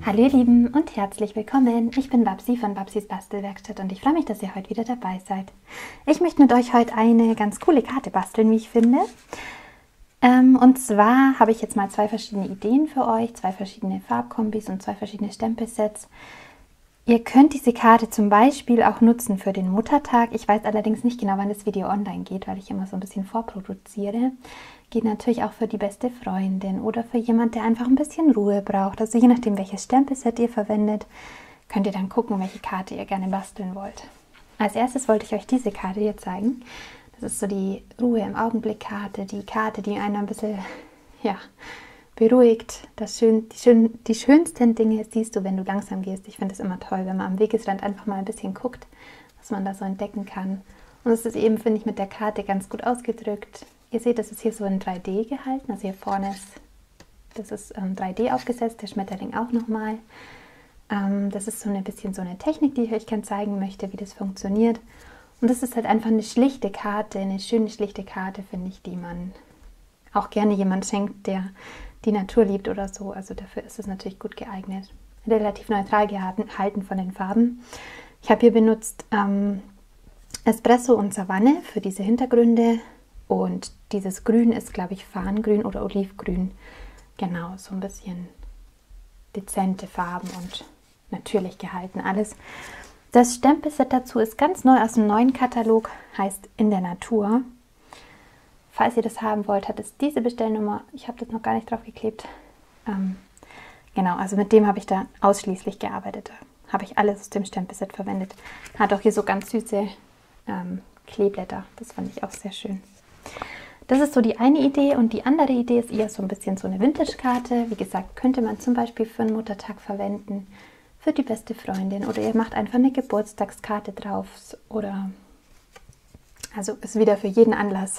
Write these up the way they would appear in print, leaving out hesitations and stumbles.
Hallo ihr Lieben und herzlich willkommen. Ich bin Babsi von Babsis Bastelwerkstatt und ich freue mich, dass ihr heute wieder dabei seid. Ich möchte mit euch heute eine ganz coole Karte basteln, wie ich finde. Und zwar habe ich jetzt mal zwei verschiedene Ideen für euch, zwei verschiedene Farbkombis und zwei verschiedene Stempelsets. Ihr könnt diese Karte zum Beispiel auch nutzen für den Muttertag. Ich weiß allerdings nicht genau, wann das Video online geht, weil ich immer so ein bisschen vorproduziere. Geht natürlich auch für die beste Freundin oder für jemand, der einfach ein bisschen Ruhe braucht. Also je nachdem, welches Stempelset ihr verwendet, könnt ihr dann gucken, welche Karte ihr gerne basteln wollt. Als erstes wollte ich euch diese Karte hier zeigen. Das ist so die Ruhe im Augenblick-Karte, die Karte, die einen ein bisschen beruhigt. Die schönsten Dinge siehst du, wenn du langsam gehst. Ich finde es immer toll, wenn man am Wegesrand einfach mal ein bisschen guckt, was man da so entdecken kann. Und es ist eben, finde ich, mit der Karte ganz gut ausgedrückt. Ihr seht, das ist hier so in 3D gehalten. Also hier vorne ist 3D aufgesetzt, der Schmetterling auch nochmal. Das ist so ein bisschen so eine Technik, die ich euch gerne zeigen möchte, wie das funktioniert. Und das ist halt einfach eine schlichte Karte, eine schöne schlichte Karte, finde ich, die man auch gerne jemand schenkt, der die Natur liebt oder so. Also dafür ist es natürlich gut geeignet. Relativ neutral gehalten von den Farben. Ich habe hier benutzt Espresso und Savanne für diese Hintergründe. Und dieses Grün ist, glaube ich, Farngrün oder Olivgrün. Genau, so ein bisschen dezente Farben und natürlich gehalten alles. Das Stempelset dazu ist ganz neu aus dem neuen Katalog, heißt In der Natur. Falls ihr das haben wollt, hat es diese Bestellnummer. Ich habe das noch gar nicht drauf geklebt. Genau, also mit dem habe ich da ausschließlich gearbeitet. Da habe ich alles aus dem Stempelset verwendet. Hat auch hier so ganz süße Kleeblätter. Das fand ich auch sehr schön. Das ist so die eine Idee und die andere Idee ist eher so ein bisschen so eine Vintage-Karte. Wie gesagt, könnte man zum Beispiel für einen Muttertag verwenden, für die beste Freundin oder ihr macht einfach eine Geburtstagskarte drauf oder also ist wieder für jeden Anlass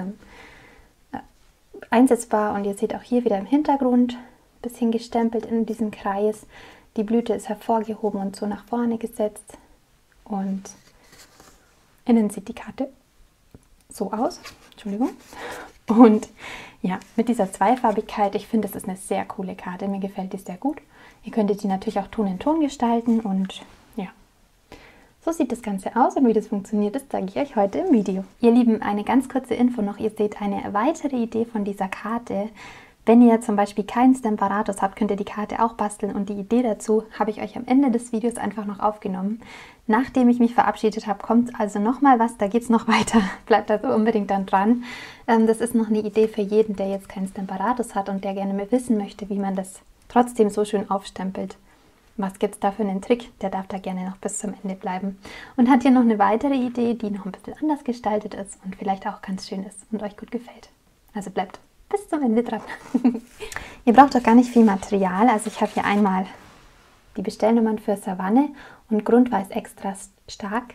einsetzbar. Und ihr seht auch hier wieder im Hintergrund ein bisschen gestempelt in diesem Kreis. Die Blüte ist hervorgehoben und so nach vorne gesetzt und innen sieht die Karte so aus. Entschuldigung. Und ja, mit dieser Zweifarbigkeit, ich finde, das ist eine sehr coole Karte. Mir gefällt die sehr gut. Ihr könntet die natürlich auch Ton in Ton gestalten und ja, so sieht das Ganze aus und wie das funktioniert, das zeige ich euch heute im Video. Ihr Lieben, eine ganz kurze Info noch. Ihr seht eine weitere Idee von dieser Karte. Wenn ihr zum Beispiel keinen Stamparatus habt, könnt ihr die Karte auch basteln und die Idee dazu habe ich euch am Ende des Videos einfach noch aufgenommen. Nachdem ich mich verabschiedet habe, kommt also nochmal was, da geht es noch weiter. Bleibt also unbedingt dann dran. Das ist noch eine Idee für jeden, der jetzt keinen Stamparatus hat und der gerne mehr wissen möchte, wie man das trotzdem so schön aufstempelt. Was gibt es da für einen Trick? Der darf da gerne noch bis zum Ende bleiben. Und hat hier noch eine weitere Idee, die noch ein bisschen anders gestaltet ist und vielleicht auch ganz schön ist und euch gut gefällt. Also bleibt bis zum Ende dran. Ihr braucht doch gar nicht viel Material. Also ich habe hier einmal die Bestellnummern für Savanne und Grundweiß extra stark.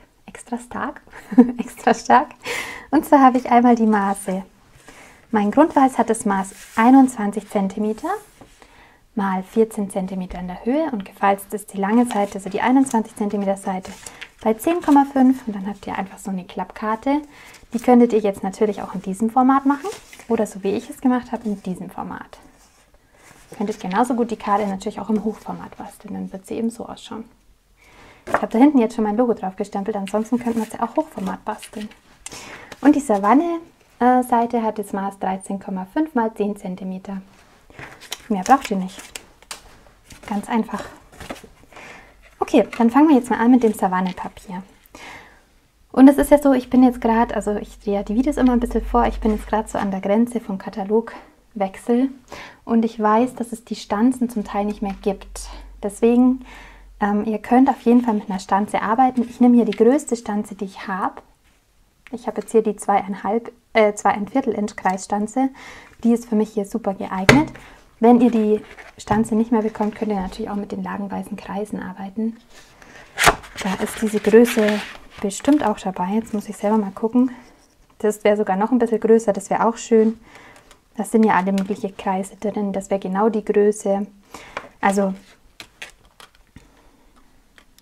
Und zwar habe ich einmal die Maße. Mein Grundweiß hat das Maß 21 cm mal 14 cm in der Höhe und gefalzt ist die lange Seite, also die 21 cm Seite, bei 10,5 und dann habt ihr einfach so eine Klappkarte. Die könntet ihr jetzt natürlich auch in diesem Format machen oder so wie ich es gemacht habe, in diesem Format. Ihr könntet genauso gut die Karte natürlich auch im Hochformat basteln, dann wird sie eben so ausschauen. Ich habe da hinten jetzt schon mein Logo drauf gestempelt, ansonsten könnten wir es ja auch Hochformat basteln. Und die Savanne-Seite hat das Maß 13,5 mal 10 cm. Mehr braucht ihr nicht. Ganz einfach. Okay, dann fangen wir jetzt mal an mit dem Savanne-Papier. Und es ist ja so, ich bin jetzt gerade, also ich drehe ja die Videos immer ein bisschen vor, ich bin jetzt gerade so an der Grenze vom Katalogwechsel und ich weiß, dass es die Stanzen zum Teil nicht mehr gibt. Deswegen, ihr könnt auf jeden Fall mit einer Stanze arbeiten. Ich nehme hier die größte Stanze, die ich habe. Ich habe jetzt hier die 2,25 Inch Kreisstanze. Die ist für mich hier super geeignet. Wenn ihr die Stanze nicht mehr bekommt, könnt ihr natürlich auch mit den lagenweißen Kreisen arbeiten. Da ist diese Größe bestimmt auch dabei. Jetzt muss ich selber mal gucken. Das wäre sogar noch ein bisschen größer, das wäre auch schön. Das sind ja alle möglichen Kreise drin, das wäre genau die Größe. Also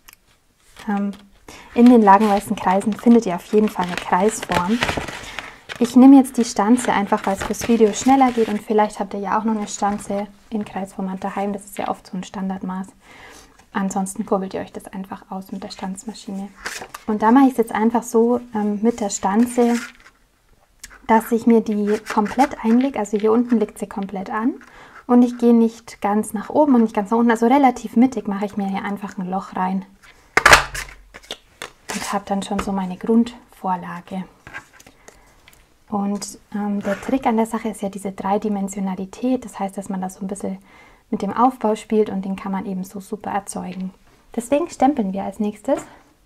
in den lagenweißen Kreisen findet ihr auf jeden Fall eine Kreisform. Ich nehme jetzt die Stanze einfach, weil es fürs Video schneller geht und vielleicht habt ihr ja auch noch eine Stanze in Kreisformat daheim. Das ist ja oft so ein Standardmaß. Ansonsten kurbelt ihr euch das einfach aus mit der Stanzmaschine. Und da mache ich es jetzt einfach so mit der Stanze, dass ich mir die komplett einlege. Also hier unten liegt sie komplett an. Und ich gehe nicht ganz nach oben und nicht ganz nach unten. Also relativ mittig mache ich mir hier einfach ein Loch rein. Und habe dann schon so meine Grundvorlage. Und der Trick an der Sache ist ja diese Dreidimensionalität. Das heißt, dass man da so ein bisschen mit dem Aufbau spielt und den kann man eben so super erzeugen. Deswegen stempeln wir als nächstes.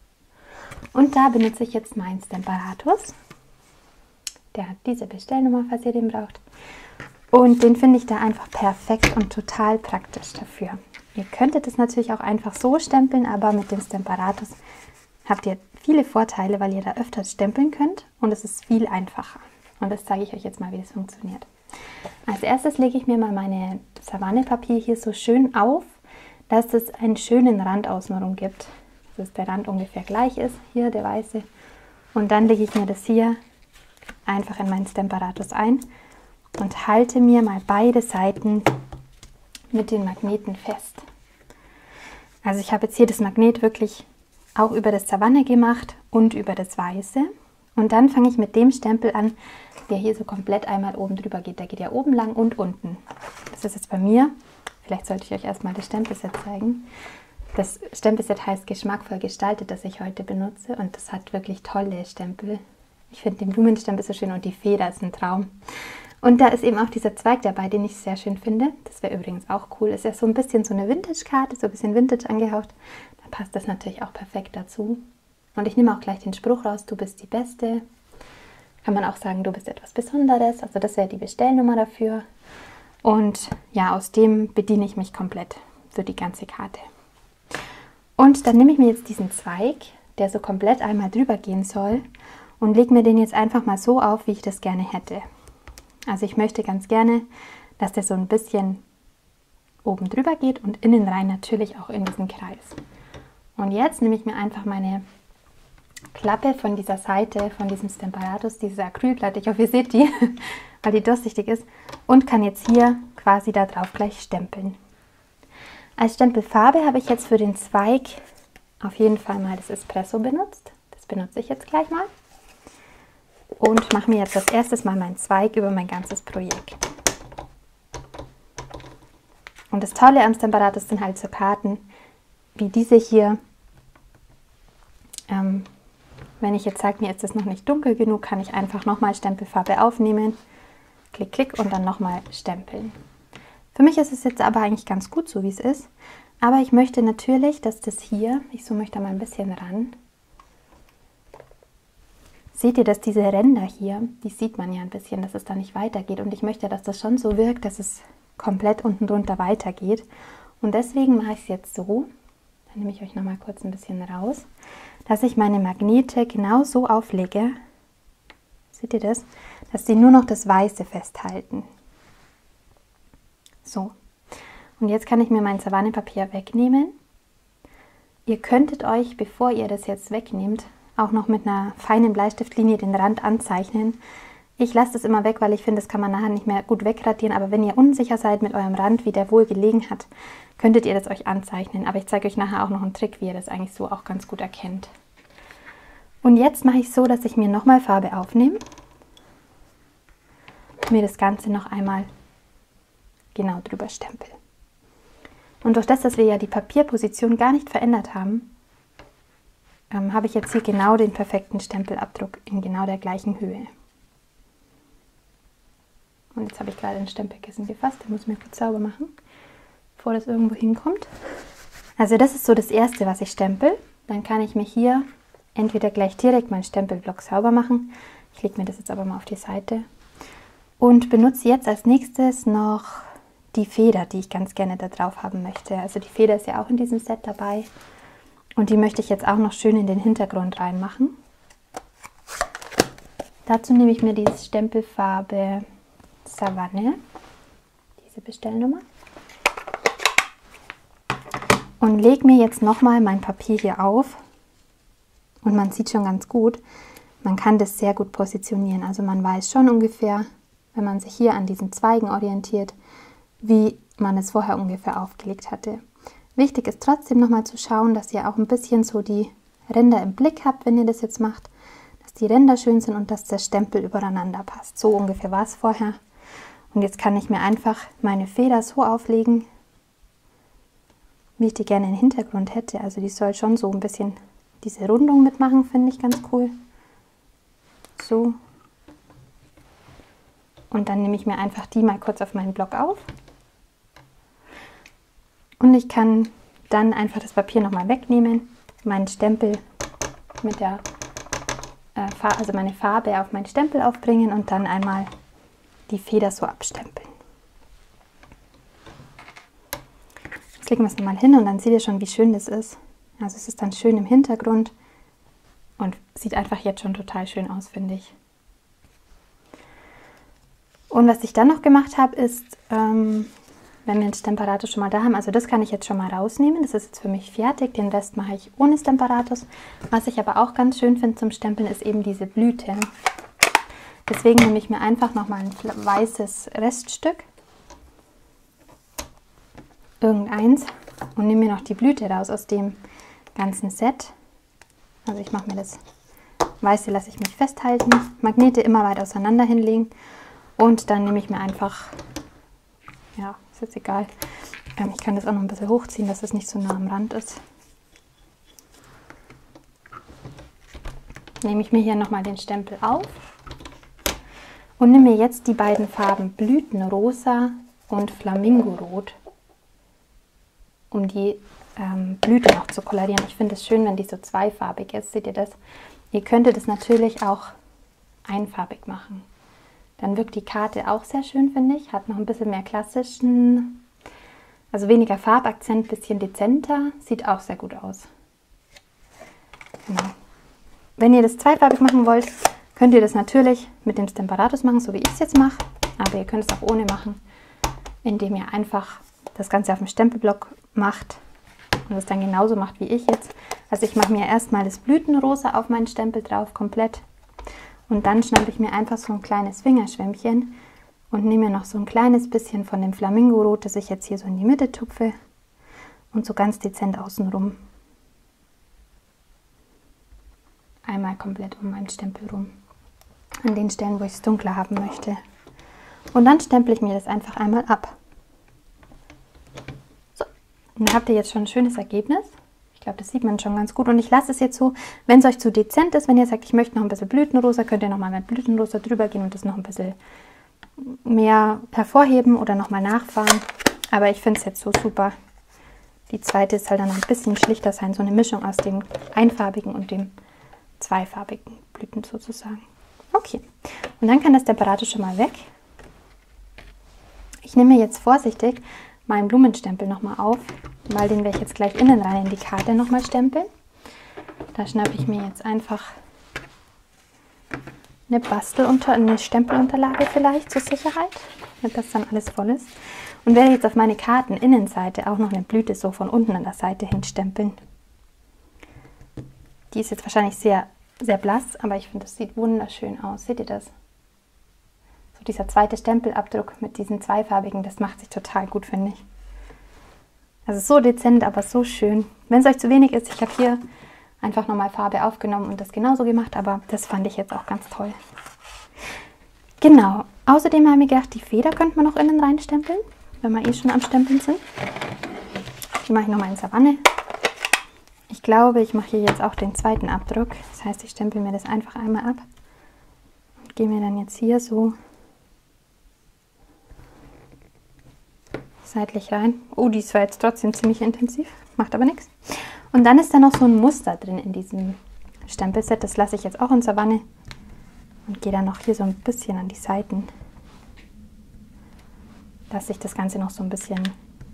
Und da benutze ich jetzt meinen Stamparatus. Der hat diese Bestellnummer, falls ihr den braucht. Und den finde ich da einfach perfekt und total praktisch dafür. Ihr könntet es natürlich auch einfach so stempeln, aber mit dem Stamparatus habt ihr viele Vorteile, weil ihr da öfters stempeln könnt und es ist viel einfacher. Und das zeige ich euch jetzt mal, wie das funktioniert. Als erstes lege ich mir mal meine Savannepapier hier so schön auf, dass es einen schönen Rand außenrum gibt. Dass der Rand ungefähr gleich ist, hier der weiße. Und dann lege ich mir das hier einfach in meinen Stamparatus ein und halte mir mal beide Seiten mit den Magneten fest. Also ich habe jetzt hier das Magnet wirklich auch über das Savanne gemacht und über das Weiße. Und dann fange ich mit dem Stempel an, der hier so komplett einmal oben drüber geht. Der geht ja oben lang und unten. Das ist jetzt bei mir. Vielleicht sollte ich euch erstmal das Stempelset zeigen. Das Stempelset heißt Geschmackvoll gestaltet, das ich heute benutze. Und das hat wirklich tolle Stempel. Ich finde den Blumenstempel so schön und die Feder ist ein Traum. Und da ist eben auch dieser Zweig dabei, den ich sehr schön finde. Das wäre übrigens auch cool. Ist ja so ein bisschen so eine Vintage-Karte, so ein bisschen Vintage angehaucht. Da passt das natürlich auch perfekt dazu. Und ich nehme auch gleich den Spruch raus, du bist die Beste. Kann man auch sagen, du bist etwas Besonderes. Also das wäre die Bestellnummer dafür. Und ja, aus dem bediene ich mich komplett für die ganze Karte. Und dann nehme ich mir jetzt diesen Zweig, der so komplett einmal drüber gehen soll, und lege mir den jetzt einfach mal so auf, wie ich das gerne hätte. Also ich möchte ganz gerne, dass der so ein bisschen oben drüber geht und innen rein natürlich auch in diesen Kreis. Und jetzt nehme ich mir einfach meine Klappe von dieser Seite, von diesem Stamparatus, diese Acrylplatte, ich hoffe, ihr seht die, weil die durchsichtig ist, und kann jetzt hier quasi da drauf gleich stempeln. Als Stempelfarbe habe ich jetzt für den Zweig auf jeden Fall mal das Espresso benutzt. Das benutze ich jetzt gleich mal. Und mache mir jetzt als erstes mal meinen Zweig über mein ganzes Projekt. Und das Tolle am Stamparatus sind halt so Karten wie diese hier. Wenn ich jetzt sage, mir ist das noch nicht dunkel genug, kann ich einfach nochmal Stempelfarbe aufnehmen. Klick, klick und dann nochmal stempeln. Für mich ist es jetzt aber eigentlich ganz gut, so wie es ist. Aber ich möchte natürlich, dass das hier, ich zoome euch da mal ein bisschen ran. Seht ihr, dass diese Ränder hier, die sieht man ja ein bisschen, dass es da nicht weitergeht. Und ich möchte, dass das schon so wirkt, dass es komplett unten drunter weitergeht. Und deswegen mache ich es jetzt so, dann nehme ich euch nochmal kurz ein bisschen raus, dass ich meine Magnete genau so auflege, seht ihr das, dass sie nur noch das Weiße festhalten. So, und jetzt kann ich mir mein Savannepapier wegnehmen. Ihr könntet euch, bevor ihr das jetzt wegnehmt, auch noch mit einer feinen Bleistiftlinie den Rand anzeichnen. Ich lasse das immer weg, weil ich finde, das kann man nachher nicht mehr gut wegradieren. Aber wenn ihr unsicher seid mit eurem Rand, wie der wohl gelegen hat, könntet ihr das euch anzeichnen. Aber ich zeige euch nachher auch noch einen Trick, wie ihr das eigentlich so auch ganz gut erkennt. Und jetzt mache ich es so, dass ich mir nochmal Farbe aufnehme. Mir das Ganze noch einmal genau drüber stempel. Und durch das, dass wir ja die Papierposition gar nicht verändert haben, habe ich jetzt hier genau den perfekten Stempelabdruck in genau der gleichen Höhe. Und jetzt habe ich gerade den Stempelkissen gefasst, den muss ich mir kurz sauber machen, bevor das irgendwo hinkommt. Also das ist so das Erste, was ich stempel. Dann kann ich mir hier entweder gleich direkt meinen Stempelblock sauber machen. Ich lege mir das jetzt aber mal auf die Seite. Und benutze jetzt als nächstes noch die Feder, die ich ganz gerne da drauf haben möchte. Also die Feder ist ja auch in diesem Set dabei. Und die möchte ich jetzt auch noch schön in den Hintergrund reinmachen. Dazu nehme ich mir die Stempelfarbe Savanne, diese Bestellnummer, und lege mir jetzt nochmal mein Papier hier auf. Und man sieht schon ganz gut, man kann das sehr gut positionieren. Also man weiß schon ungefähr, wenn man sich hier an diesen Zweigen orientiert, wie man es vorher ungefähr aufgelegt hatte. Wichtig ist trotzdem nochmal zu schauen, dass ihr auch ein bisschen so die Ränder im Blick habt, wenn ihr das jetzt macht, dass die Ränder schön sind und dass der Stempel übereinander passt. So ungefähr war es vorher. Und jetzt kann ich mir einfach meine Feder so auflegen, wie ich die gerne im Hintergrund hätte. Also die soll schon so ein bisschen diese Rundung mitmachen, finde ich ganz cool. So. Und dann nehme ich mir einfach die mal kurz auf meinen Block auf. Und ich kann dann einfach das Papier nochmal wegnehmen, meinen Stempel mit der also meine Farbe auf meinen Stempel aufbringen und dann einmal die Feder so abstempeln. Jetzt legen wir es nochmal hin und dann seht ihr schon, wie schön das ist. Also es ist dann schön im Hintergrund und sieht einfach jetzt schon total schön aus, finde ich. Und was ich dann noch gemacht habe, ist, wenn wir den Stemperatus schon mal da haben, also das kann ich jetzt schon mal rausnehmen, das ist jetzt für mich fertig, den Rest mache ich ohne Stemperatus. Was ich aber auch ganz schön finde zum Stempeln, ist eben diese Blüte. Deswegen nehme ich mir einfach nochmal ein weißes Reststück, irgendeins, und nehme mir noch die Blüte raus aus dem ganzen Set. Also ich mache mir das Weiße, lasse ich mich festhalten, Magnete immer weit auseinander hinlegen und dann nehme ich mir einfach, ja, ist jetzt egal, ich kann das auch noch ein bisschen hochziehen, dass es nicht so nah am Rand ist. Nehme ich mir hier nochmal den Stempel auf und nehme mir jetzt die beiden Farben Blütenrosa und Flamingorot, um die Blüte noch zu kolorieren. Ich finde es schön, wenn die so zweifarbig ist. Seht ihr das? Ihr könntet es natürlich auch einfarbig machen. Dann wirkt die Karte auch sehr schön, finde ich. Hat noch ein bisschen mehr klassischen, also weniger Farbakzent, bisschen dezenter. Sieht auch sehr gut aus. Genau. Wenn ihr das zweifarbig machen wollt, könnt ihr das natürlich mit dem Stemperatus machen, so wie ich es jetzt mache. Aber ihr könnt es auch ohne machen, indem ihr einfach das Ganze auf dem Stempelblock macht und es dann genauso macht wie ich jetzt. Also ich mache mir erstmal das Blütenrosa auf meinen Stempel drauf, komplett. Und dann schnappe ich mir einfach so ein kleines Fingerschwämmchen und nehme mir noch so ein kleines bisschen von dem Flamingorot, das ich jetzt hier so in die Mitte tupfe und so ganz dezent außenrum. Einmal komplett um meinen Stempel rum. An den Stellen, wo ich es dunkler haben möchte. Und dann stempel ich mir das einfach einmal ab. So, und dann habt ihr jetzt schon ein schönes Ergebnis. Ich glaube, das sieht man schon ganz gut. Und ich lasse es jetzt so, wenn es euch zu dezent ist, wenn ihr sagt, ich möchte noch ein bisschen Blütenrosa, könnt ihr nochmal mit Blütenrosa drüber gehen und das noch ein bisschen mehr hervorheben oder nochmal nachfahren. Aber ich finde es jetzt so super. Die zweite ist halt dann noch ein bisschen schlichter sein, so eine Mischung aus dem einfarbigen und dem zweifarbigen Blüten sozusagen. Okay, und dann kann das Stemperatus schon mal weg. Ich nehme jetzt vorsichtig meinen Blumenstempel nochmal auf, weil den werde ich jetzt gleich innen rein in die Karte nochmal stempeln. Da schnappe ich mir jetzt einfach eine Stempelunterlage vielleicht zur Sicherheit, damit das dann alles voll ist. Und werde jetzt auf meine Karteninnenseite auch noch eine Blüte so von unten an der Seite hin stempeln. Die ist jetzt wahrscheinlich sehr, sehr blass, aber ich finde, das sieht wunderschön aus. Seht ihr das? So dieser zweite Stempelabdruck mit diesen zweifarbigen, das macht sich total gut, finde ich. Also so dezent, aber so schön. Wenn es euch zu wenig ist, ich habe hier einfach nochmal Farbe aufgenommen und das genauso gemacht, aber das fand ich jetzt auch ganz toll. Genau, außerdem habe ich gedacht, die Feder könnte man noch innen reinstempeln, wenn wir eh schon am Stempeln sind. Die mache ich nochmal in Savanne. Ich glaube, ich mache hier jetzt auch den zweiten Abdruck. Das heißt, ich stempel mir das einfach einmal ab und gehe mir dann jetzt hier so seitlich rein. Oh, die ist zwar jetzt trotzdem ziemlich intensiv, macht aber nichts. Und dann ist da noch so ein Muster drin in diesem Stempelset. Das lasse ich jetzt auch in Savanne und gehe dann noch hier so ein bisschen an die Seiten, dass sich das Ganze noch so ein bisschen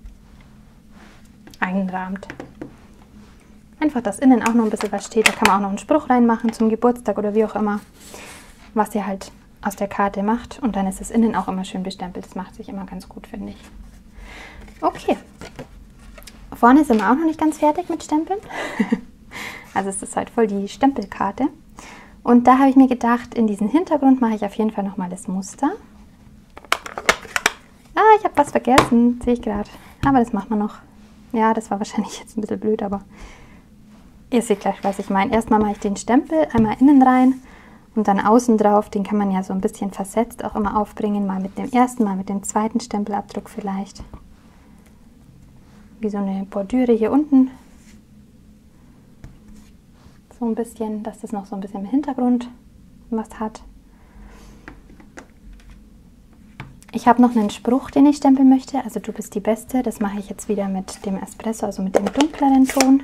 einrahmt. Einfach, dass innen auch noch ein bisschen was steht. Da kann man auch noch einen Spruch reinmachen zum Geburtstag oder wie auch immer, was ihr halt aus der Karte macht. Und dann ist es innen auch immer schön bestempelt. Das macht sich immer ganz gut, finde ich. Okay. Vorne sind wir auch noch nicht ganz fertig mit Stempeln. Also es ist halt voll die Stempelkarte. Und da habe ich mir gedacht, in diesen Hintergrund mache ich auf jeden Fall nochmal das Muster. Ah, ich habe was vergessen, sehe ich gerade. Aber das machen wir noch. Ja, das war wahrscheinlich jetzt ein bisschen blöd, aber ihr seht gleich, was ich meine. Erstmal mache ich den Stempel einmal innen rein und dann außen drauf. Den kann man ja so ein bisschen versetzt auch immer aufbringen. Mal mit dem ersten, mal mit dem zweiten Stempelabdruck vielleicht. Wie so eine Bordüre hier unten. So ein bisschen, dass das noch so ein bisschen im Hintergrund was hat. Ich habe noch einen Spruch, den ich stempeln möchte. Also du bist die Beste. Das mache ich jetzt wieder mit dem Espresso, also mit dem dunkleren Ton.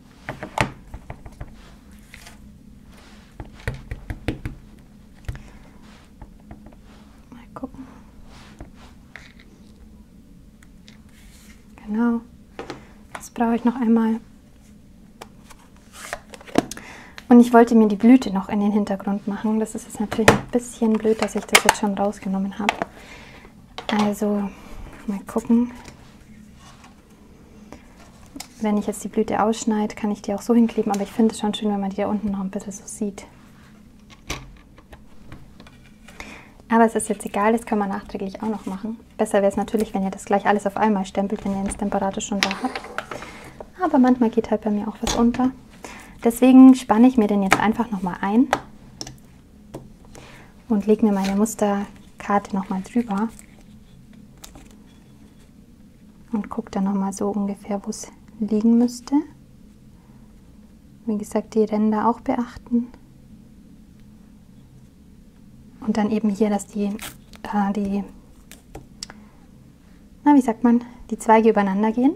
Mal gucken. Genau. Das brauche ich noch einmal. Und ich wollte mir die Blüte noch in den Hintergrund machen. Das ist jetzt natürlich ein bisschen blöd, dass ich das jetzt schon rausgenommen habe. Also, mal gucken. Wenn ich jetzt die Blüte ausschneide, kann ich die auch so hinkleben. Aber ich finde es schon schön, wenn man die da unten noch ein bisschen so sieht. Aber es ist jetzt egal, das können wir nachträglich auch noch machen. Besser wäre es natürlich, wenn ihr das gleich alles auf einmal stempelt, wenn ihr den Stemperator schon da habt. Aber manchmal geht halt bei mir auch was unter. Deswegen spanne ich mir den jetzt einfach nochmal ein und lege mir meine Musterkarte nochmal drüber. Und gucke dann nochmal so ungefähr, wo es liegen müsste. Wie gesagt, die Ränder auch beachten. Und dann eben hier, dass die Zweige übereinander gehen.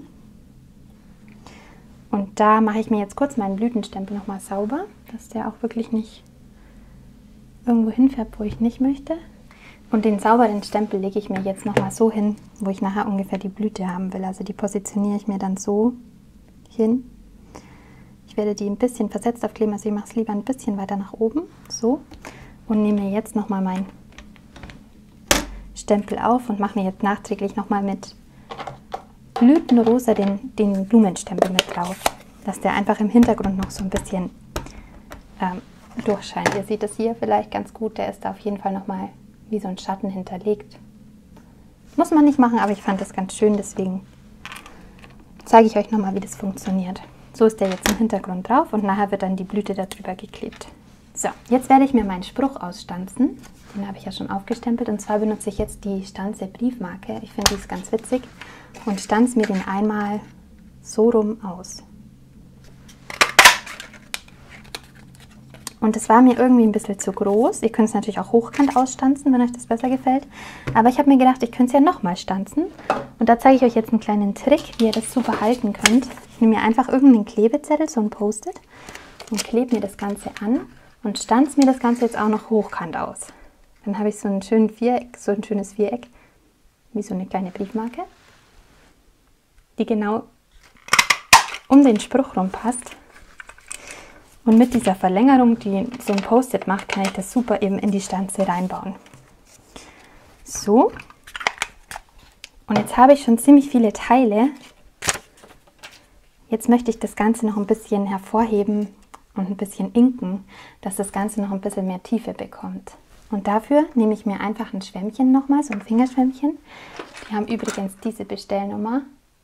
Und da mache ich mir jetzt kurz meinen Blütenstempel nochmal sauber, dass der auch wirklich nicht irgendwo hinfärbt, wo ich nicht möchte. Und den sauberen Stempel lege ich mir jetzt nochmal so hin, wo ich nachher ungefähr die Blüte haben will. Also die positioniere ich mir dann so hin. Ich werde die ein bisschen versetzt aufkleben, also ich mache es lieber ein bisschen weiter nach oben, so. Und nehme mir jetzt nochmal meinen Stempel auf und mache mir jetzt nachträglich nochmal mit Blütenrosa den Blumenstempel mit drauf. Dass der einfach im Hintergrund noch so ein bisschen durchscheint. Ihr seht das hier vielleicht ganz gut, der ist da auf jeden Fall nochmal wie so ein Schatten hinterlegt. Muss man nicht machen, aber ich fand das ganz schön, deswegen zeige ich euch nochmal, wie das funktioniert. So ist der jetzt im Hintergrund drauf und nachher wird dann die Blüte darüber geklebt. So, jetzt werde ich mir meinen Spruch ausstanzen. Den habe ich ja schon aufgestempelt und zwar benutze ich jetzt die Stanze Briefmarke. Ich finde die ist ganz witzig und stanze mir den einmal so rum aus. Und das war mir irgendwie ein bisschen zu groß. Ihr könnt es natürlich auch hochkant ausstanzen, wenn euch das besser gefällt. Aber ich habe mir gedacht, ich könnte es ja nochmal stanzen. Und da zeige ich euch jetzt einen kleinen Trick, wie ihr das super halten könnt. Ich nehme mir einfach irgendeinen Klebezettel, so ein Post-it, und klebe mir das Ganze an und stanze mir das Ganze jetzt auch noch hochkant aus. Dann habe ich so ein schönes Viereck, wie so eine kleine Briefmarke, die genau um den Spruch rum passt. Und mit dieser Verlängerung, die so ein Post-it macht, kann ich das super eben in die Stanze reinbauen. So. Und jetzt habe ich schon ziemlich viele Teile. Jetzt möchte ich das Ganze noch ein bisschen hervorheben und ein bisschen inken, dass das Ganze noch ein bisschen mehr Tiefe bekommt. Und dafür nehme ich mir einfach ein Schwämmchen nochmal, so ein Fingerschwämmchen. Die haben übrigens diese Bestellnummer.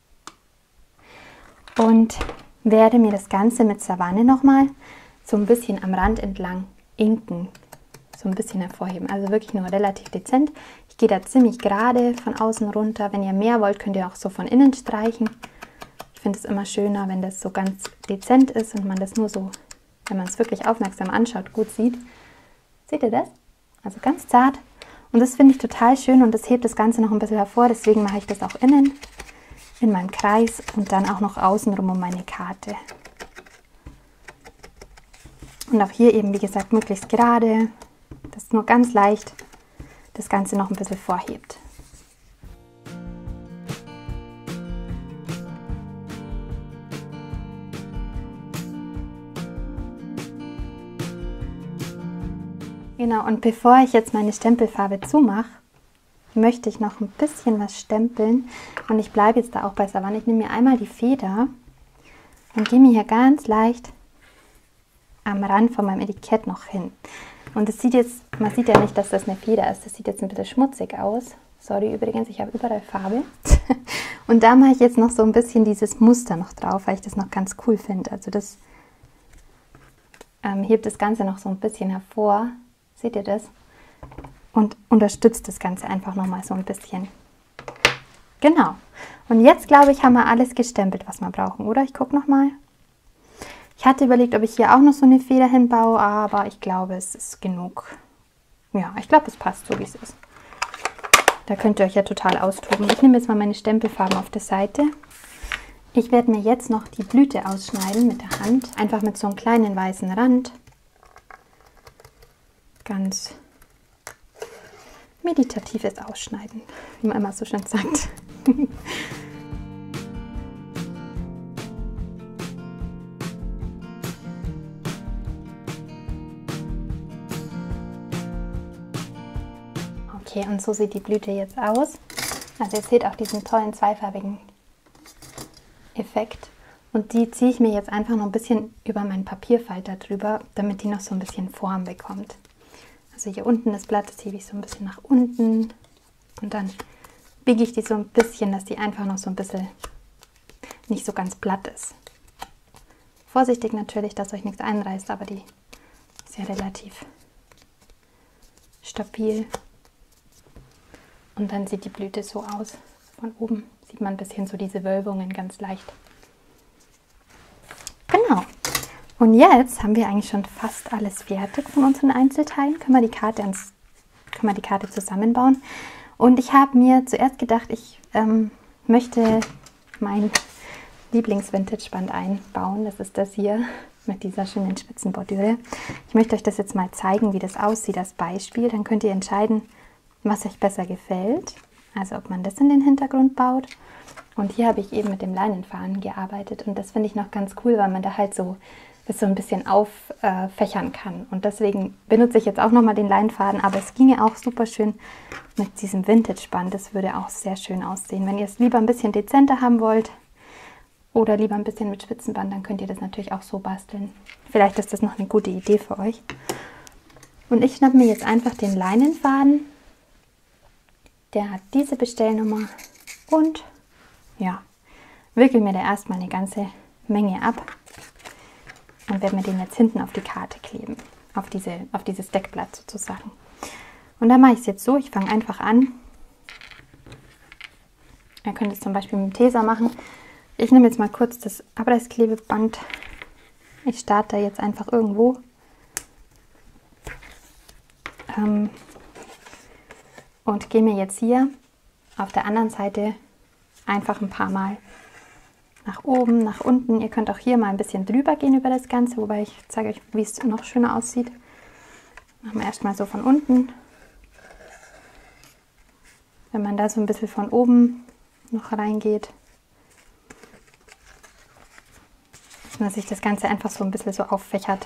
Und werde mir das Ganze mit Savanne nochmal so ein bisschen am Rand entlang inken, so ein bisschen hervorheben. Also wirklich nur relativ dezent. Ich gehe da ziemlich gerade von außen runter. Wenn ihr mehr wollt, könnt ihr auch so von innen streichen. Ich finde es immer schöner, wenn das so ganz dezent ist und man das nur so, wenn man es wirklich aufmerksam anschaut, gut sieht. Seht ihr das? Also ganz zart. Und das finde ich total schön und das hebt das Ganze noch ein bisschen hervor. Deswegen mache ich das auch innen in meinem Kreis und dann auch noch außenrum um meine Karte. Und auch hier eben, wie gesagt, möglichst gerade, dass nur ganz leicht das Ganze noch ein bisschen vorhebt. Genau, und bevor ich jetzt meine Stempelfarbe zumache, möchte ich noch ein bisschen was stempeln und ich bleibe jetzt da auch bei Savanne. Ich nehme mir einmal die Feder und gehe mir hier ganz leicht am Rand von meinem Etikett noch hin. Und das sieht jetzt, man sieht ja nicht, dass das eine Feder ist. Das sieht jetzt ein bisschen schmutzig aus. Sorry übrigens, ich habe überall Farbe. Und da mache ich jetzt noch so ein bisschen dieses Muster noch drauf, weil ich das noch ganz cool finde. Also das hebt das Ganze noch so ein bisschen hervor. Seht ihr das? Und unterstützt das Ganze einfach nochmal so ein bisschen. Genau. Und jetzt, glaube ich, haben wir alles gestempelt, was wir brauchen, oder? Ich gucke nochmal. Ich hatte überlegt, ob ich hier auch noch so eine Feder hinbaue, aber ich glaube, es ist genug. Ja, ich glaube, es passt so, wie es ist. Da könnt ihr euch ja total austoben. Ich nehme jetzt mal meine Stempelfarben auf der Seite. Ich werde mir jetzt noch die Blüte ausschneiden mit der Hand. Einfach mit so einem kleinen weißen Rand. Ganz meditatives Ausschneiden, wie man immer so schön sagt. Okay, und so sieht die Blüte jetzt aus. Also ihr seht auch diesen tollen zweifarbigen Effekt. Und die ziehe ich mir jetzt einfach noch ein bisschen über meinen Papierfalter drüber, damit die noch so ein bisschen Form bekommt. Also hier unten das Blatt, das hebe ich so ein bisschen nach unten. Und dann biege ich die so ein bisschen, dass die einfach noch so ein bisschen nicht so ganz platt ist. Vorsichtig natürlich, dass euch nichts einreißt, aber die ist ja relativ stabil. Und dann sieht die Blüte so aus. Von oben sieht man ein bisschen so diese Wölbungen ganz leicht. Genau. Und jetzt haben wir eigentlich schon fast alles fertig von unseren Einzelteilen. Können wir die Karte zusammenbauen. Und ich habe mir zuerst gedacht, ich möchte mein Lieblings-Vintage-Band einbauen. Das ist das hier mit dieser schönen Spitzenbordüre. Ich möchte euch das jetzt mal zeigen, wie das aussieht als Beispiel. Dann könnt ihr entscheiden, was euch besser gefällt. Also ob man das in den Hintergrund baut. Und hier habe ich eben mit dem Leinenfaden gearbeitet. Und das finde ich noch ganz cool, weil man da halt so das so ein bisschen auffächern kann. Und deswegen benutze ich jetzt auch nochmal den Leinenfaden. Aber es ginge auch super schön mit diesem Vintage-Band. Das würde auch sehr schön aussehen. Wenn ihr es lieber ein bisschen dezenter haben wollt oder lieber ein bisschen mit Spitzenband, dann könnt ihr das natürlich auch so basteln. Vielleicht ist das noch eine gute Idee für euch. Und ich schnappe mir jetzt einfach den Leinenfaden. Der hat diese Bestellnummer und ja, wickel mir da erstmal eine ganze Menge ab und werde mir den jetzt hinten auf die Karte kleben, auf dieses Deckblatt sozusagen. Und dann mache ich es jetzt so, ich fange einfach an. Ihr könnt es zum Beispiel mit dem Tesa machen. Ich nehme jetzt mal kurz das Abreißklebeband. Ich starte jetzt einfach irgendwo. Und gehe mir jetzt hier auf der anderen Seite einfach ein paar Mal nach oben, nach unten. Ihr könnt auch hier mal ein bisschen drüber gehen über das Ganze, wobei ich zeige euch, wie es noch schöner aussieht. Machen wir erstmal so von unten. Wenn man da so ein bisschen von oben noch reingeht, dass sich das Ganze einfach so ein bisschen so auffächert.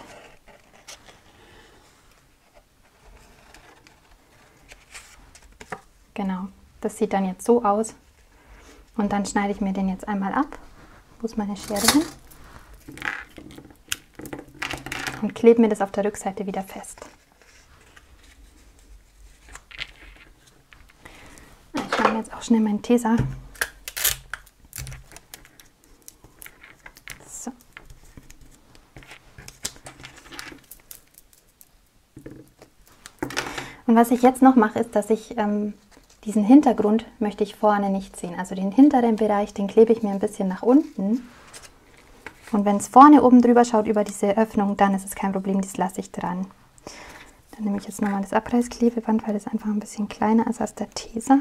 Genau, das sieht dann jetzt so aus. Und dann schneide ich mir den jetzt einmal ab. Wo ist meine Schere hin? Und klebe mir das auf der Rückseite wieder fest. Ich mache jetzt auch schnell meinen Tesa. So. Und was ich jetzt noch mache, ist, dass ich diesen Hintergrund möchte ich vorne nicht sehen. Also den hinteren Bereich, den klebe ich mir ein bisschen nach unten. Und wenn es vorne oben drüber schaut, über diese Öffnung, dann ist es kein Problem, das lasse ich dran. Dann nehme ich jetzt nochmal das Abreißklebeband, weil das einfach ein bisschen kleiner ist als der Tesa.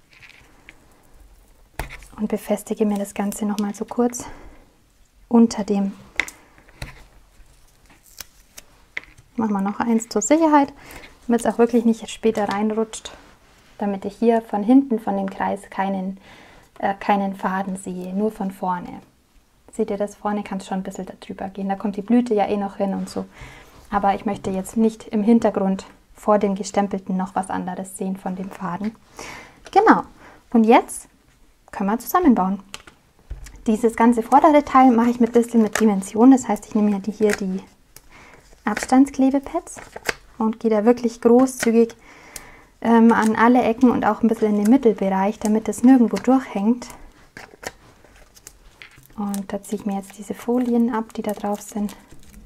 Und befestige mir das Ganze nochmal so kurz unter dem. Machen wir noch eins zur Sicherheit, damit es auch wirklich nicht später reinrutscht. Damit ich hier von hinten von dem Kreis keinen Faden sehe, nur von vorne. Seht ihr das? Vorne kann es schon ein bisschen darüber gehen. Da kommt die Blüte ja eh noch hin und so. Aber ich möchte jetzt nicht im Hintergrund vor den Gestempelten noch was anderes sehen von dem Faden. Genau. Und jetzt können wir zusammenbauen. Dieses ganze vordere Teil mache ich ein bisschen mit Dimension. Das heißt, ich nehme hier die Abstandsklebepads und gehe da wirklich großzügig an alle Ecken und auch ein bisschen in den Mittelbereich, damit es nirgendwo durchhängt. Und da ziehe ich mir jetzt diese Folien ab, die da drauf sind.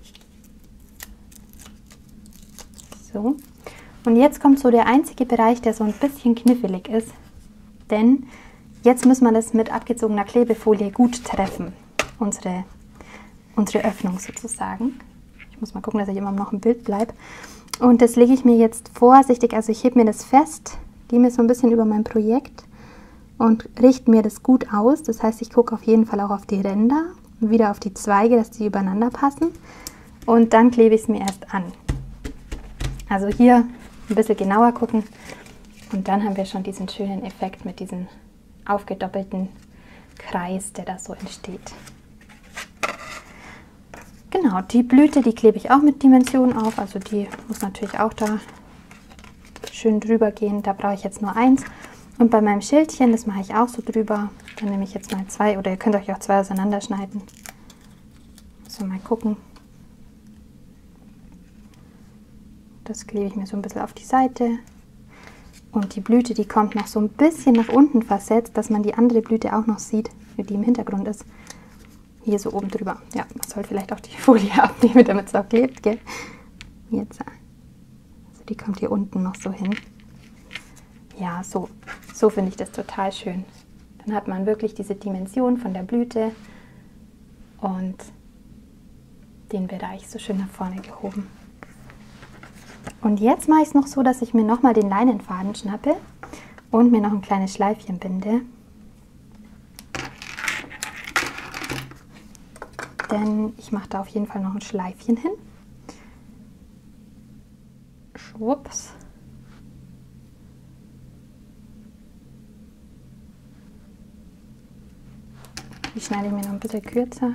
So. Und jetzt kommt so der einzige Bereich, der so ein bisschen knifflig ist. Denn jetzt müssen wir das mit abgezogener Klebefolie gut treffen. Unsere Öffnung sozusagen. Ich muss mal gucken, dass ich immer noch im Bild bleibe. Und das lege ich mir jetzt vorsichtig, also ich hebe mir das fest, gehe mir so ein bisschen über mein Projekt und richte mir das gut aus. Das heißt, ich gucke auf jeden Fall auch auf die Ränder und wieder auf die Zweige, dass die übereinander passen. Und dann klebe ich es mir erst an. Also hier ein bisschen genauer gucken und dann haben wir schon diesen schönen Effekt mit diesem aufgedoppelten Kreis, der da so entsteht. Genau, die Blüte, die klebe ich auch mit Dimensionen auf, also die muss natürlich auch da schön drüber gehen. Da brauche ich jetzt nur eins. Und bei meinem Schildchen, das mache ich auch so drüber, dann nehme ich jetzt mal 2 oder ihr könnt euch auch 2 auseinanderschneiden. So, mal gucken. Das klebe ich mir so ein bisschen auf die Seite. Und die Blüte, die kommt noch so ein bisschen nach unten versetzt, dass man die andere Blüte auch noch sieht, die im Hintergrund ist. Hier so oben drüber. Ja, man soll vielleicht auch die Folie abnehmen, damit es auch klebt, gell? Jetzt. Also die kommt hier unten noch so hin. Ja, so finde ich das total schön. Dann hat man wirklich diese Dimension von der Blüte und den Bereich so schön nach vorne gehoben. Und jetzt mache ich es noch so, dass ich mir nochmal den Leinenfaden schnappe und mir noch ein kleines Schleifchen binde. Denn ich mache da auf jeden Fall noch ein Schleifchen hin. Schwupps. Die schneide ich mir noch ein bisschen kürzer.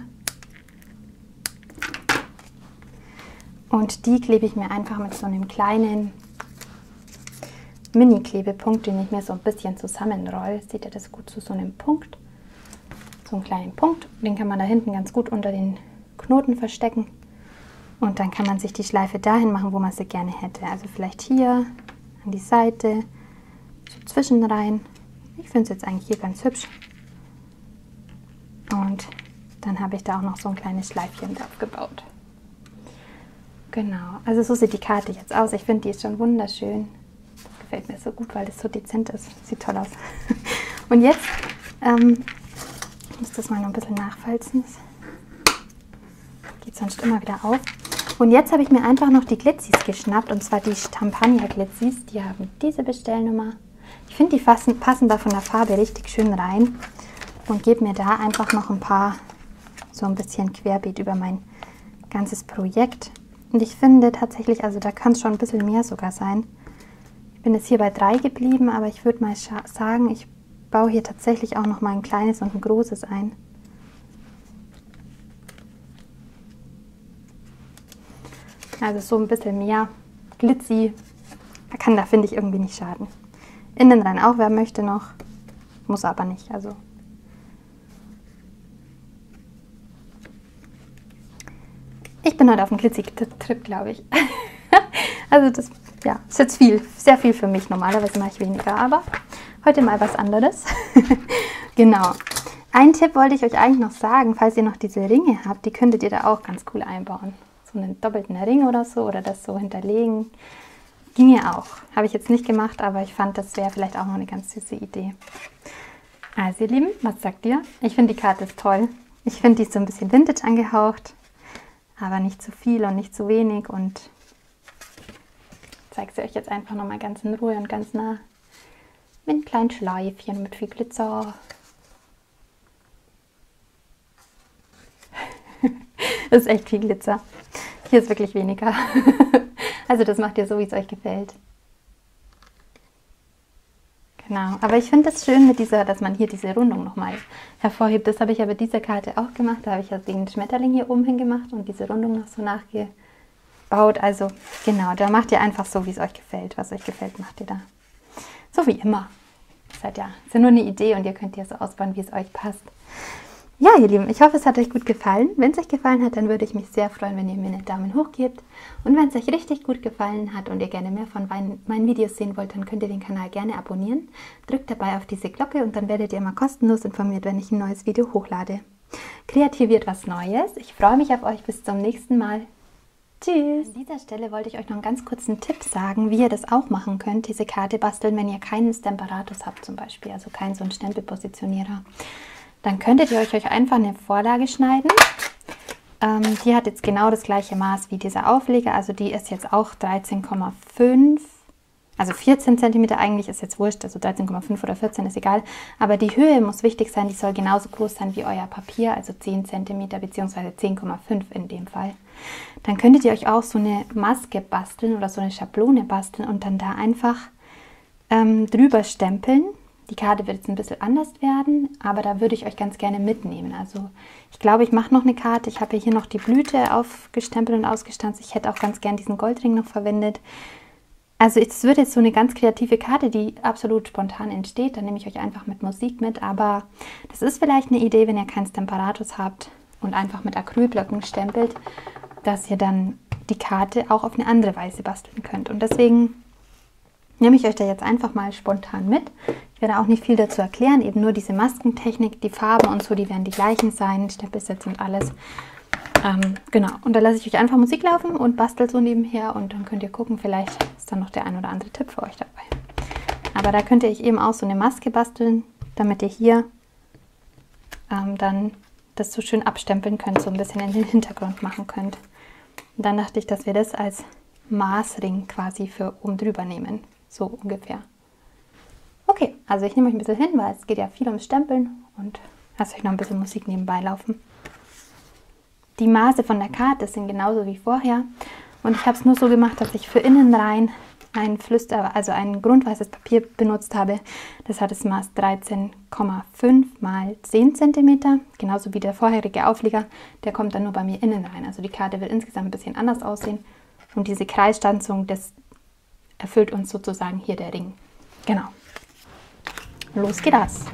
Und die klebe ich mir einfach mit so einem kleinen Mini-Klebepunkt, den ich mir so ein bisschen zusammenrolle. Seht ihr das gut zu so einem Punkt? So einen kleinen Punkt, den kann man da hinten ganz gut unter den Knoten verstecken und dann kann man sich die Schleife dahin machen, wo man sie gerne hätte. Also vielleicht hier an die Seite, so zwischen rein. Ich finde es jetzt eigentlich hier ganz hübsch. Und dann habe ich da auch noch so ein kleines Schleifchen drauf gebaut. Genau, also so sieht die Karte jetzt aus. Ich finde, die ist schon wunderschön. Das gefällt mir so gut, weil das so dezent ist. Sieht toll aus. Und jetzt ich muss das mal noch ein bisschen nachfalzen. Geht sonst immer wieder auf. Und jetzt habe ich mir einfach noch die Glitzis geschnappt. Und zwar die Champagner-Glitzis. Die haben diese Bestellnummer. Ich finde, die passen da von der Farbe richtig schön rein. Und gebe mir da einfach noch ein paar, so ein bisschen querbeet über mein ganzes Projekt. Und ich finde tatsächlich, also da kann es schon ein bisschen mehr sogar sein. Ich bin jetzt hier bei 3 geblieben, aber ich würde mal sagen, ich baue hier tatsächlich auch noch mal ein kleines und ein großes ein. Also so ein bisschen mehr Glitzy, kann da, finde ich, irgendwie nicht schaden. Innen rein auch, wer möchte noch, muss aber nicht. Also ich bin heute auf dem Glitzy-Trip, glaube ich. Also das, ja, ist jetzt sehr viel für mich. Normalerweise mache ich weniger, aber heute mal was anderes. Genau. Einen Tipp wollte ich euch eigentlich noch sagen, falls ihr noch diese Ringe habt, die könntet ihr da auch ganz cool einbauen. So einen doppelten Ring oder so oder das so hinterlegen. Ginge auch. Habe ich jetzt nicht gemacht, aber ich fand, das wäre vielleicht auch noch eine ganz süße Idee. Also ihr Lieben, was sagt ihr? Ich finde die Karte ist toll. Ich finde, die ist so ein bisschen Vintage angehaucht, aber nicht zu viel und nicht zu wenig. Und ich zeige sie euch jetzt einfach nochmal ganz in Ruhe und ganz nah. Mit einem kleinen Schleifchen, mit viel Glitzer. Das ist echt viel Glitzer. Hier ist wirklich weniger. Also das macht ihr so, wie es euch gefällt. Genau, aber ich finde das schön mit dieser, dass man hier diese Rundung nochmal hervorhebt. Das habe ich ja bei dieser Karte auch gemacht. Da habe ich ja den Schmetterling hier oben hingemacht und diese Rundung noch so nachgebaut. Also genau, da macht ihr einfach so, wie es euch gefällt. Was euch gefällt, macht ihr da. So wie immer. Das ist ja nur eine Idee und ihr könnt hier so ausbauen, wie es euch passt. Ja, ihr Lieben, ich hoffe, es hat euch gut gefallen. Wenn es euch gefallen hat, dann würde ich mich sehr freuen, wenn ihr mir einen Daumen hoch gebt. Und wenn es euch richtig gut gefallen hat und ihr gerne mehr von meinen Videos sehen wollt, dann könnt ihr den Kanal gerne abonnieren. Drückt dabei auf diese Glocke und dann werdet ihr immer kostenlos informiert, wenn ich ein neues Video hochlade. Kreativiert was Neues. Ich freue mich auf euch. Bis zum nächsten Mal. Tschüss! An dieser Stelle wollte ich euch noch einen ganz kurzen Tipp sagen, wie ihr das auch machen könnt, diese Karte basteln, wenn ihr keinen Stamparatus habt zum Beispiel, also keinen so einen Stempelpositionierer. Dann könntet ihr euch einfach eine Vorlage schneiden. Die hat jetzt genau das gleiche Maß wie dieser Aufleger, also die ist jetzt auch 13,5, also 14 cm eigentlich ist jetzt wurscht, also 13,5 oder 14 ist egal. Aber die Höhe muss wichtig sein, die soll genauso groß sein wie euer Papier, also 10 cm bzw. 10,5 in dem Fall. Dann könntet ihr euch auch so eine Maske basteln oder so eine Schablone basteln und dann da einfach drüber stempeln. Die Karte wird jetzt ein bisschen anders werden, aber da würde ich euch ganz gerne mitnehmen. Also ich glaube, ich mache noch eine Karte. Ich habe hier noch die Blüte aufgestempelt und ausgestanzt. Ich hätte auch ganz gern diesen Goldring noch verwendet. Also es wird jetzt so eine ganz kreative Karte, die absolut spontan entsteht. Da nehme ich euch einfach mit Musik mit. Aber das ist vielleicht eine Idee, wenn ihr keinen Stamparatus habt und einfach mit Acrylblöcken stempelt, dass ihr dann die Karte auch auf eine andere Weise basteln könnt. Und deswegen nehme ich euch da jetzt einfach mal spontan mit. Ich werde auch nicht viel dazu erklären, eben nur diese Maskentechnik, die Farben und so, die werden die gleichen sein, Stempelsätze und alles. Genau, und da lasse ich euch einfach Musik laufen und bastel so nebenher und dann könnt ihr gucken, vielleicht ist dann noch der ein oder andere Tipp für euch dabei. Aber da könnt ihr euch eben auch so eine Maske basteln, damit ihr hier dann das so schön abstempeln könnt, so ein bisschen in den Hintergrund machen könnt. Und dann dachte ich, dass wir das als Maßring quasi für oben drüber nehmen. So ungefähr. Okay, also ich nehme euch ein bisschen hin, weil es geht ja viel ums Stempeln und lasst euch noch ein bisschen Musik nebenbei laufen. Die Maße von der Karte sind genauso wie vorher und ich habe es nur so gemacht, dass ich für innen rein ein ein grundweißes Papier benutzt habe. Das hat das Maß 13,5 mal 10 cm, genauso wie der vorherige Aufleger. Der kommt dann nur bei mir innen rein. Also die Karte wird insgesamt ein bisschen anders aussehen und diese Kreisstanzung, das erfüllt uns sozusagen hier der Ring. Genau. Los geht das!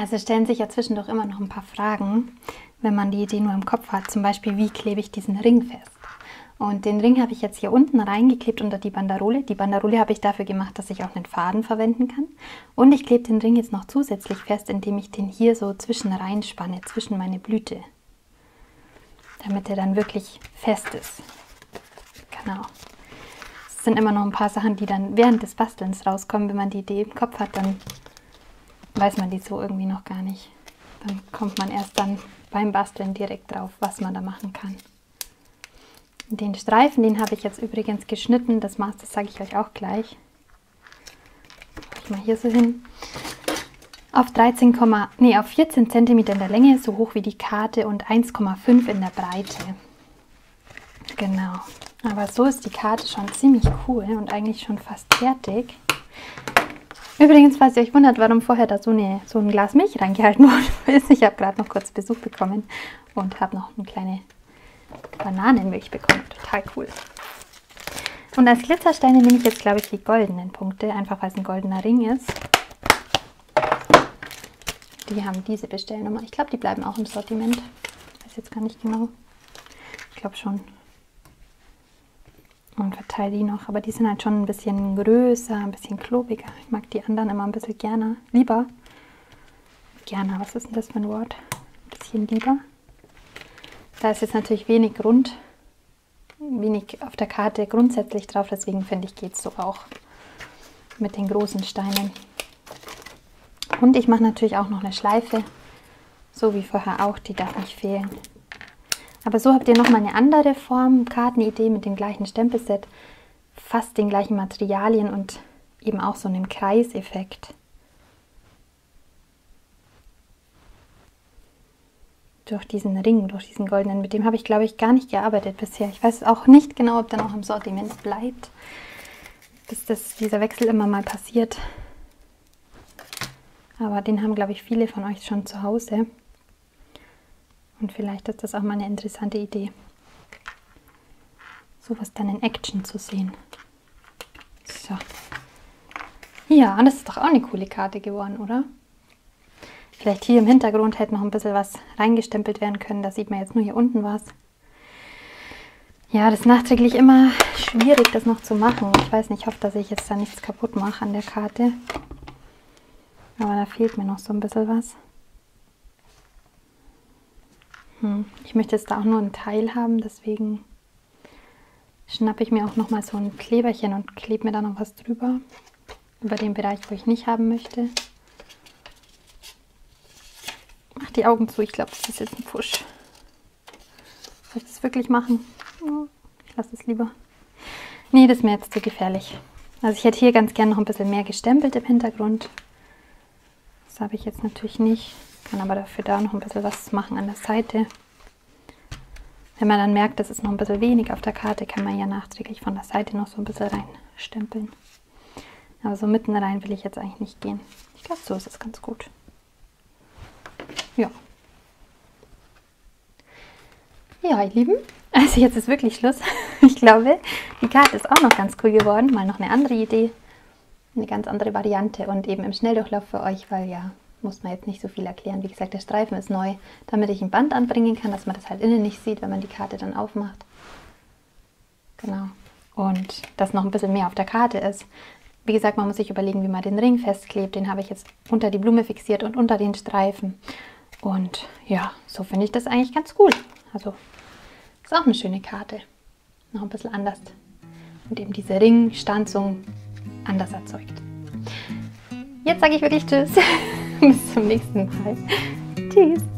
Also stellen sich ja zwischendurch immer noch ein paar Fragen, wenn man die Idee nur im Kopf hat. Zum Beispiel, wie klebe ich diesen Ring fest? Und den Ring habe ich jetzt hier unten reingeklebt unter die Banderole. Die Banderole habe ich dafür gemacht, dass ich auch einen Faden verwenden kann. Und ich klebe den Ring jetzt noch zusätzlich fest, indem ich den hier so zwischen reinspanne, zwischen meine Blüte. Damit er dann wirklich fest ist. Genau. Es sind immer noch ein paar Sachen, die dann während des Bastelns rauskommen. Wenn man die Idee im Kopf hat, dann weiß man die so irgendwie noch gar nicht. Dann kommt man erst dann beim Basteln direkt drauf, was man da machen kann. Den Streifen, den habe ich jetzt übrigens geschnitten. Das Maß, das sage ich euch auch gleich. Ich mal hier so hin. Auf 14 cm in der Länge, so hoch wie die Karte, und 1,5 in der Breite. Genau. Aber so ist die Karte schon ziemlich cool und eigentlich schon fast fertig. Übrigens, falls ihr euch wundert, warum vorher da so ein Glas Milch reingehalten worden ist. Ich habe gerade noch kurz Besuch bekommen und habe noch eine kleine Bananenmilch bekommen. Total cool. Und als Glitzersteine nehme ich jetzt, glaube ich, die goldenen Punkte, einfach weil es ein goldener Ring ist. Die haben diese Bestellnummer. Ich glaube, die bleiben auch im Sortiment. Ich weiß jetzt gar nicht genau. Ich glaube schon. Und verteile die noch. Aber die sind halt schon ein bisschen größer, ein bisschen klobiger. Ich mag die anderen immer ein bisschen lieber. Gerne, was ist denn das für ein Wort? Ein bisschen lieber. Da ist jetzt natürlich wenig auf der Karte grundsätzlich drauf, deswegen finde ich, geht es so auch mit den großen Steinen. Und ich mache natürlich auch noch eine Schleife, so wie vorher auch, die darf nicht fehlen. Aber so habt ihr nochmal eine andere Form, Kartenidee mit dem gleichen Stempelset, fast den gleichen Materialien und eben auch so einem Kreiseffekt. Durch diesen Ring, durch diesen goldenen, mit dem habe ich, glaube ich, gar nicht gearbeitet bisher. Ich weiß auch nicht genau, ob der noch im Sortiment bleibt, bis dieser Wechsel immer mal passiert. Aber den haben, glaube ich, viele von euch schon zu Hause. Und vielleicht ist das auch mal eine interessante Idee, sowas dann in Action zu sehen. So. Ja, und das ist doch auch eine coole Karte geworden, oder? Vielleicht hier im Hintergrund hätte noch ein bisschen was reingestempelt werden können. Da sieht man jetzt nur hier unten was. Ja, das ist nachträglich immer schwierig, das noch zu machen. Ich weiß nicht, ich hoffe, dass ich jetzt da nichts kaputt mache an der Karte. Aber da fehlt mir noch so ein bisschen was. Ich möchte jetzt da auch nur einen Teil haben, deswegen schnappe ich mir auch noch mal so ein Kleberchen und klebe mir da noch was drüber. Über den Bereich, wo ich nicht haben möchte. Mach die Augen zu, ich glaube, das ist jetzt ein Push. Soll ich das wirklich machen? Ich lasse es lieber. Nee, das ist mir jetzt zu gefährlich. Also ich hätte hier ganz gerne noch ein bisschen mehr gestempelt im Hintergrund. Das habe ich jetzt natürlich nicht. Kann aber dafür da noch ein bisschen was machen an der Seite. Wenn man dann merkt, das ist noch ein bisschen wenig auf der Karte, kann man ja nachträglich von der Seite noch so ein bisschen reinstempeln. Aber so mitten rein will ich jetzt eigentlich nicht gehen. Ich glaube, so ist es ganz gut. Ja. Ja, ihr Lieben, also jetzt ist wirklich Schluss. Ich glaube, die Karte ist auch noch ganz cool geworden. Mal noch eine andere Idee, eine ganz andere Variante und eben im Schnelldurchlauf für euch, weil ja, muss man jetzt nicht so viel erklären. Wie gesagt, der Streifen ist neu, damit ich ein Band anbringen kann, dass man das halt innen nicht sieht, wenn man die Karte dann aufmacht. Genau. Und dass noch ein bisschen mehr auf der Karte ist. Wie gesagt, man muss sich überlegen, wie man den Ring festklebt. Den habe ich jetzt unter die Blume fixiert und unter den Streifen. Und ja, so finde ich das eigentlich ganz cool. Also ist auch eine schöne Karte. Noch ein bisschen anders. Und eben diese Ringstanzung anders erzeugt. Jetzt sage ich wirklich Tschüss. Bis zum nächsten Mal. Tschüss.